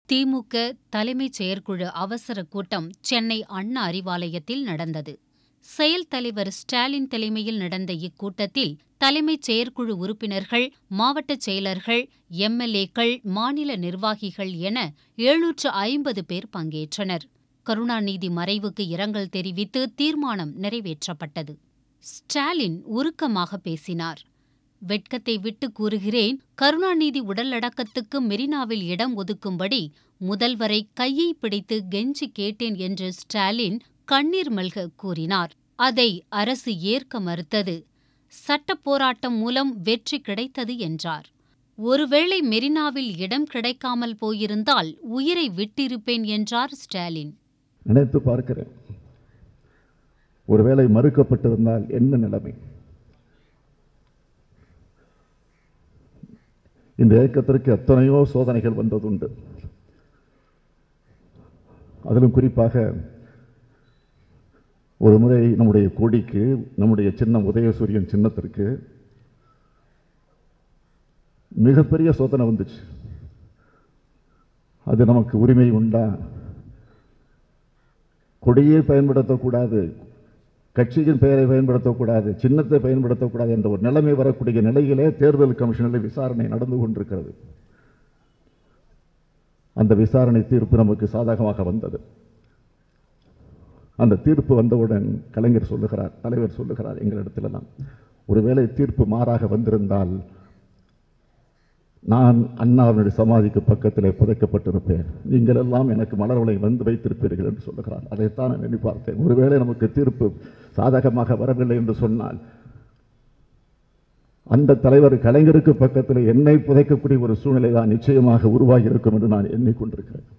திமுக தலைமைச் செயற்குழு அவசர கூட்டம் சென்னை அண்ணா அறிவாலயத்தில் நடந்தது. செயல் தலைவர் ஸ்டாலின் தலைமையில் நடந்த இக்கூட்டத்தில் தலைமைச் செயற்குழு உறுப்பினர்கள், மாவட்ட செயலர்கள், எம்எல்ஏக்கள், மாநில நிர்வாகிகள் என 750 பேர் பங்கேற்றனர். கருணாநிதி மறைவுக்கு இரங்கல் தெரிவித்து தீர்மானம் நிறைவேற்றப்பட்டது. ஸ்டாலின் உருக்கமாக பேசினார். வெட்கத்தை விட்டு கூறுகிறேன், கருணாநிதி உடலடக்கத்துக்கு மெரினாவில் இடம் ஒதுக்கும்படி முதல்வரை கையை பிடித்து கெஞ்சி கேட்டேன் என்று ஸ்டாலின் கண்ணீர் மல்க கூறினார். அதை அரசு ஏற்க மறுத்தது. சட்ட போராட்டம் மூலம் வெற்றி கிடைத்தது என்றார். ஒருவேளை மெரினாவில் இடம் கிடைக்காமல் போயிருந்தால் உயிரை விட்டிருப்பேன் என்றார் ஸ்டாலின். நினைத்து பார்க்கிறேன், ஒருவேளை மறுக்கப்பட்டிருந்தால் என்ன நிலைமை? இந்த இயக்கத்திற்கு எத்தனையோ சோதனைகள் வந்ததுண்டு. அதிலும் குறிப்பாக ஒரு முறை நம்முடைய கொடிக்கு, நம்முடைய சின்னம் உதயசூரியன் சின்னத்திற்கு மிகப்பெரிய சோதனை வந்துச்சு. அது நமக்கு உரிமை உண்டா? கொடியை பயன்படுத்தக்கூடாது, கட்சியின் பெயரை பயன்படுத்தக்கூடாது, சின்னத்தை பயன்படுத்தக்கூடாது என்ற ஒரு நிலைமை வரக்கூடிய நிலையிலே தேர்தல் கமிஷனில் விசாரணை நடந்து கொண்டிருக்கிறது. அந்த விசாரணை தீர்ப்பு நமக்கு சாதகமாக வந்தது. அந்த தீர்ப்பு வந்தவுடன் கலைஞர் சொல்லுகிறார், தலைவர் சொல்லுகிறார் எங்களிடத்திலெல்லாம், ஒருவேளை தீர்ப்பு மாறாக வந்திருந்தால் நான் அண்ணாவினுடைய சமாதிக்கு பக்கத்திலே புதைக்கப்பட்டிருப்பேன், நீங்கள் எல்லாம் எனக்கு மலர்வளை வந்து வைத்திருப்பீர்கள் என்று சொல்லுகிறார். அதைத்தான் நான் எண்ணி பார்த்தேன். ஒருவேளை நமக்கு தீர்ப்பு சாதகமாக வரவில்லை என்று சொன்னால் அந்த தலைவர் கலைஞருக்கு பக்கத்தில் என்னை புதைக்கக்கூடிய ஒரு சூழ்நிலை தான் நிச்சயமாக உருவாகி இருக்கும் என்று நான் எண்ணிக்கொண்டிருக்கிறேன்.